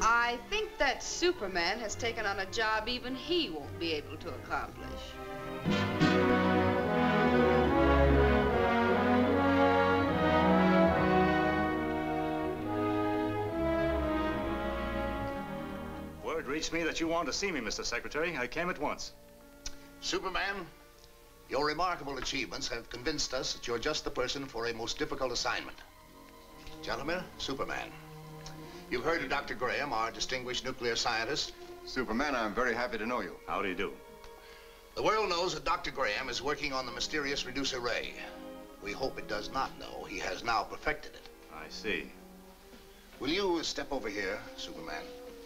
I think that Superman has taken on a job even he won't be able to accomplish. Word reached me that you wanted to see me, Mr. Secretary. I came at once. Superman, your remarkable achievements have convinced us that you're just the person for a most difficult assignment. Gentlemen, Superman. You've heard of Dr. Graham, our distinguished nuclear scientist. Superman, I'm very happy to know you. How do you do? The world knows that Dr. Graham is working on the mysterious reducer ray. We hope it does not know he has now perfected it. I see. Will you step over here, Superman?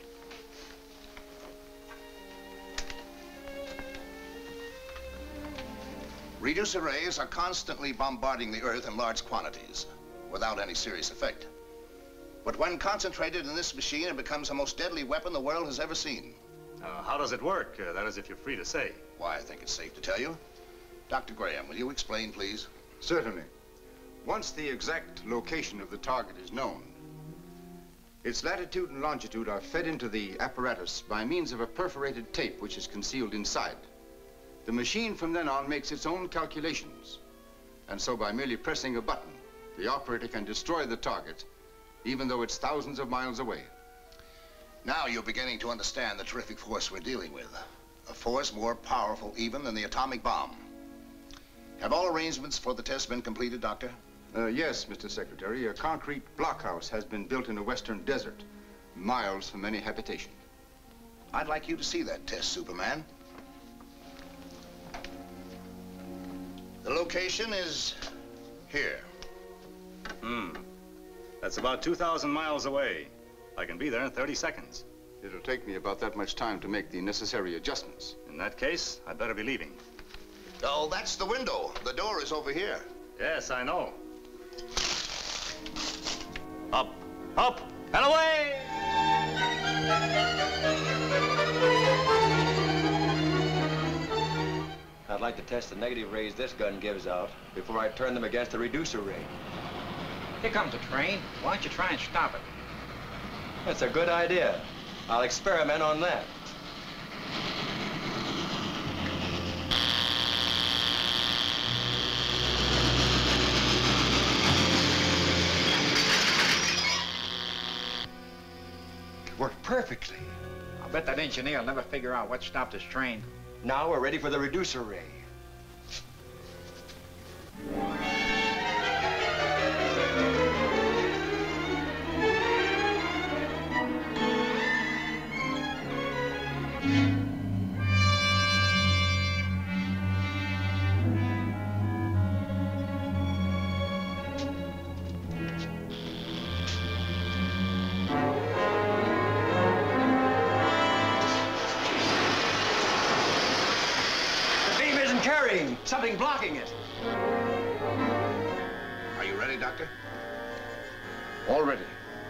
Reducer rays are constantly bombarding the Earth in large quantities without any serious effect. But when concentrated in this machine, it becomes the most deadly weapon the world has ever seen. How does it work? That is, if you're free to say. Why, I think it's safe to tell you. Dr. Graham, will you explain, please? Certainly. Once the exact location of the target is known, its latitude and longitude are fed into the apparatus by means of a perforated tape which is concealed inside. The machine from then on makes its own calculations. And so by merely pressing a button, the operator can destroy the target even though it's thousands of miles away. Now you're beginning to understand the terrific force we're dealing with. A force more powerful even than the atomic bomb. Have all arrangements for the test been completed, Doctor? Yes, Mr. Secretary. A concrete blockhouse has been built in a western desert, miles from any habitation. I'd like you to see that test, Superman. The location is here. That's about 2,000 miles away. I can be there in 30 seconds. It'll take me about that much time to make the necessary adjustments. In that case, I'd better be leaving. Oh, that's the window. The door is over here. Yes, I know. Up, up, and away! I'd like to test the negative rays this gun gives out before I turn them against the reducer ray. Here comes a train. Why don't you try and stop it? That's a good idea. I'll experiment on that. It worked perfectly. I'll bet that engineer will never figure out what stopped his train. Now we're ready for the reducer ray. Something blocking it. Are you ready, Doctor? All ready.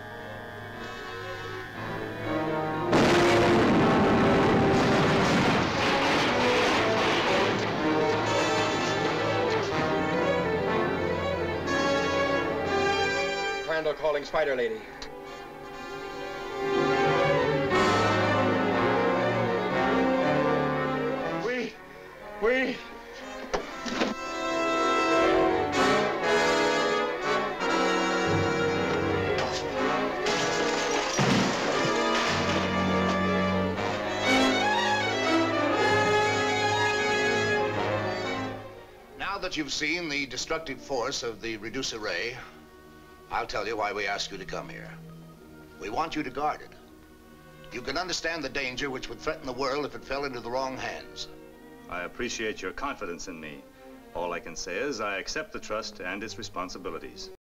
Crandall calling Spider Lady. We... Now that you've seen the destructive force of the reducer ray, I'll tell you why we asked you to come here. We want you to guard it. You can understand the danger which would threaten the world if it fell into the wrong hands. I appreciate your confidence in me. All I can say is I accept the trust and its responsibilities.